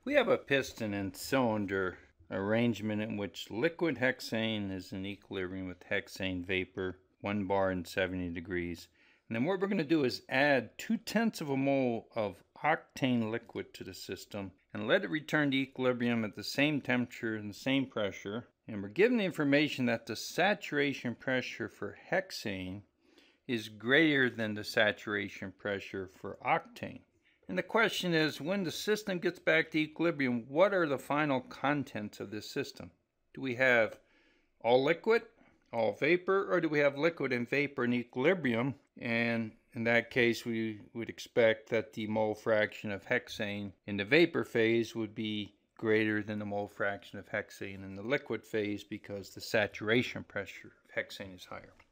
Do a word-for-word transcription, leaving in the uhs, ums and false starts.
We have a piston and cylinder arrangement in which liquid hexane is in equilibrium with hexane vapor, one bar and seventy degrees. And then what we're going to do is add two tenths of a mole of octane liquid to the system and let it return to equilibrium at the same temperature and the same pressure. And we're given the information that the saturation pressure for hexane is greater than the saturation pressure for octane. And the question is, when the system gets back to equilibrium, what are the final contents of this system? Do we have all liquid, all vapor, or do we have liquid and vapor in equilibrium? And in that case, we would expect that the mole fraction of hexane in the vapor phase would be greater than the mole fraction of hexane in the liquid phase because the saturation pressure of hexane is higher.